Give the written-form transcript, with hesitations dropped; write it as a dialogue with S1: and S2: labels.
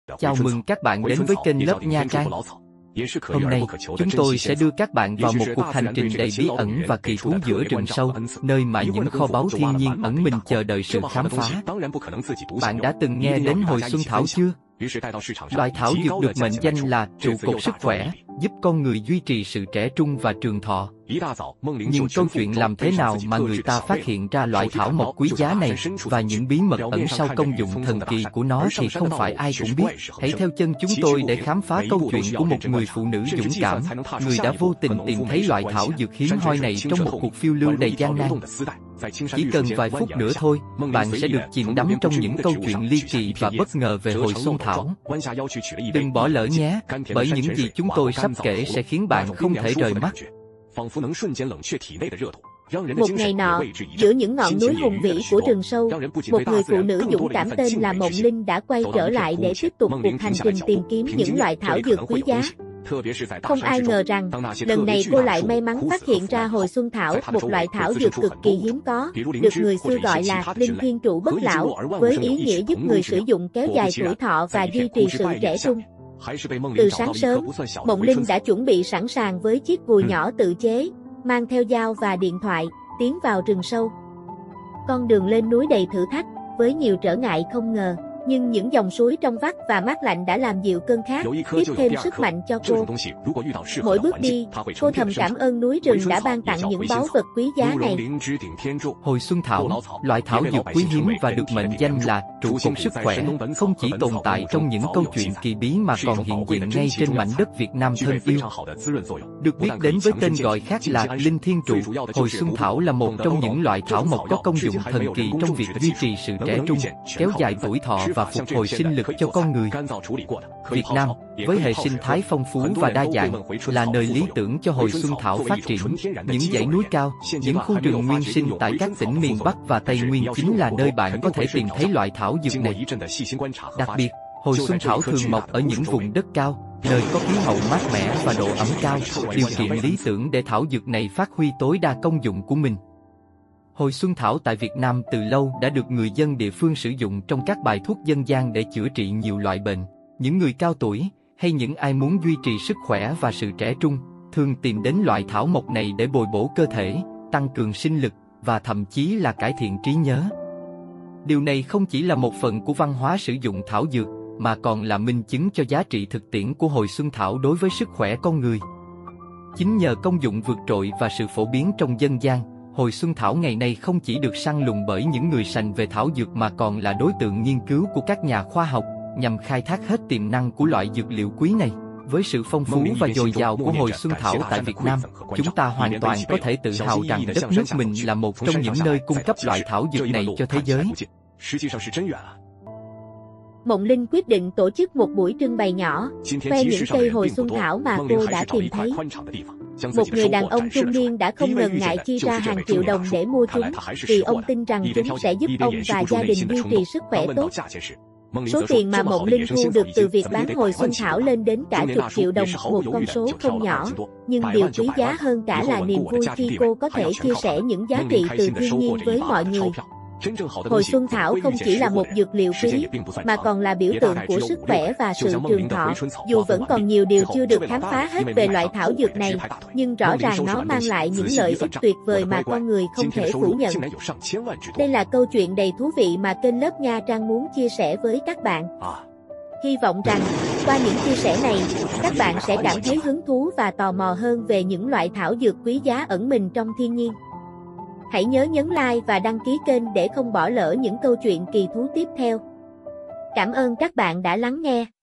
S1: Chào mừng các bạn đến với kênh Lớp Nha Trang. Hôm nay, chúng tôi sẽ đưa các bạn vào một cuộc hành trình đầy bí ẩn và kỳ thú giữa rừng sâu, nơi mà những kho báu thiên nhiên ẩn mình chờ đợi sự khám phá. Bạn đã từng nghe đến hồi xuân thảo chưa? Loại thảo dược được mệnh danh là trụ cột sức khỏe, giúp con người duy trì sự trẻ trung và trường thọ. Nhưng câu chuyện làm thế nào mà người ta phát hiện ra loại thảo mộc quý giá này và những bí mật ẩn sau công dụng thần kỳ của nó thì không phải ai cũng biết. Hãy theo chân chúng tôi để khám phá câu chuyện của một người phụ nữ dũng cảm, người đã vô tình tìm thấy loại thảo dược hiếm hoi này trong một cuộc phiêu lưu đầy gian nan. Chỉ cần vài phút nữa thôi, bạn sẽ được chìm đắm trong những câu chuyện ly kỳ và bất ngờ về hồi xuân thảo. Đừng bỏ lỡ nhé, bởi những gì chúng tôi sắp kể sẽ khiến bạn không thể rời mắt.
S2: Một ngày nọ, giữa những ngọn núi hùng vĩ của rừng sâu, một người phụ nữ dũng cảm tên là Mộng Linh đã quay trở lại để tiếp tục cuộc hành trình tìm kiếm những loại thảo dược quý giá. Không ai ngờ rằng, lần này cô lại may mắn phát hiện ra hồi xuân thảo, một loại thảo dược cực kỳ hiếm có, được người xưa gọi là linh thiên trụ bất lão, với ý nghĩa giúp người sử dụng kéo dài tuổi thọ và duy trì sự trẻ trung. Từ sáng sớm, Mộng Linh đã chuẩn bị sẵn sàng với chiếc cùi nhỏ tự chế, mang theo dao và điện thoại, tiến vào rừng sâu. Con đường lên núi đầy thử thách, với nhiều trở ngại không ngờ, nhưng những dòng suối trong vắt và mát lạnh đã làm dịu cơn khát, tiếp thêm sức mạnh cho cô. Mỗi bước đi, cô thầm cảm ơn núi rừng đã ban tặng những báu vật quý giá này.
S1: Hồi xuân thảo, loại thảo dược quý hiếm và được mệnh danh là trụ cột sức khỏe, không chỉ tồn tại trong những câu chuyện kỳ bí mà còn hiện diện ngay trên mảnh đất Việt Nam thân yêu. Được biết đến với tên gọi khác là linh thiên trụ, hồi xuân thảo là một trong những loại thảo mộc có công dụng thần kỳ trong việc duy trì sự trẻ trung, kéo dài tuổi thọ và phục hồi sinh lực cho con người. Việt Nam, với hệ sinh thái phong phú và đa dạng, là nơi lý tưởng cho hồi xuân thảo phát triển. Những dãy núi cao, những khu rừng nguyên sinh tại các tỉnh miền Bắc và Tây Nguyên chính là nơi bạn có thể tìm thấy loại thảo dược này. Đặc biệt, hồi xuân thảo thường mọc ở những vùng đất cao, nơi có khí hậu mát mẻ và độ ẩm cao, điều kiện lý tưởng để thảo dược này phát huy tối đa công dụng của mình. Hồi xuân thảo tại Việt Nam từ lâu đã được người dân địa phương sử dụng trong các bài thuốc dân gian để chữa trị nhiều loại bệnh. Những người cao tuổi, hay những ai muốn duy trì sức khỏe và sự trẻ trung, thường tìm đến loại thảo mộc này để bồi bổ cơ thể, tăng cường sinh lực, và thậm chí là cải thiện trí nhớ. Điều này không chỉ là một phần của văn hóa sử dụng thảo dược, mà còn là minh chứng cho giá trị thực tiễn của hồi xuân thảo đối với sức khỏe con người. Chính nhờ công dụng vượt trội và sự phổ biến trong dân gian, hồi xuân thảo ngày nay không chỉ được săn lùng bởi những người sành về thảo dược mà còn là đối tượng nghiên cứu của các nhà khoa học, nhằm khai thác hết tiềm năng của loại dược liệu quý này. Với sự phong phú và dồi dào của hồi xuân thảo tại Việt Nam, chúng ta hoàn toàn có thể tự hào rằng đất nước mình là một trong những nơi cung cấp loại thảo dược này cho thế giới.
S2: Mộng Linh quyết định tổ chức một buổi trưng bày nhỏ, khoe những cây hồi xuân thảo mà cô đã tìm thấy. Một người đàn ông trung niên đã không ngần ngại chi ra hàng triệu đồng để mua chúng, vì ông tin rằng chúng sẽ giúp ông và gia đình duy trì sức khỏe tốt. Số tiền mà Mộng Linh thu được từ việc bán hồi xuân thảo lên đến cả chục triệu đồng, một con số không nhỏ. Nhưng điều quý giá hơn cả là niềm vui khi cô có thể chia sẻ những giá trị từ thiên nhiên với mọi người. Hồi xuân thảo không chỉ là một dược liệu quý, mà còn là biểu tượng của sức khỏe và sự trường thọ. Dù vẫn còn nhiều điều chưa được khám phá hết về loại thảo dược này, nhưng rõ ràng nó mang lại những lợi ích tuyệt vời mà con người không thể phủ nhận. Đây là câu chuyện đầy thú vị mà kênh Lớp Nha Trang muốn chia sẻ với các bạn. Hy vọng rằng, qua những chia sẻ này, các bạn sẽ cảm thấy hứng thú và tò mò hơn về những loại thảo dược quý giá ẩn mình trong thiên nhiên. Hãy nhớ nhấn like và đăng ký kênh để không bỏ lỡ những câu chuyện kỳ thú tiếp theo. Cảm ơn các bạn đã lắng nghe.